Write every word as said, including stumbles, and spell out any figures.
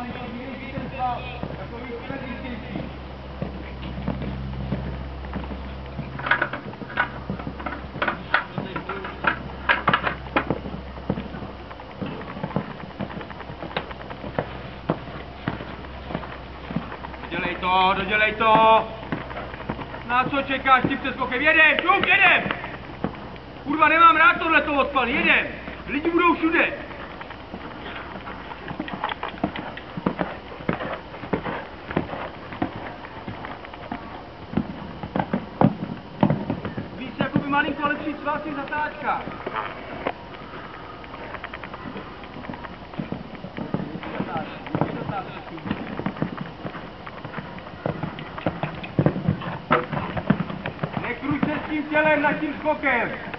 normálně to měří ten sval, takový předvítější. Dodělej to, dodělej to! Na co čekáš ty přeskokem? Jedem, šup, jedem! Kurva, nemám rád tohleto odpal, jedem! Lidi budou všude! Víš, jakoby malinko lepší svál v těch zatáčkách. Nekruť se s tím tělem nad tím skokem.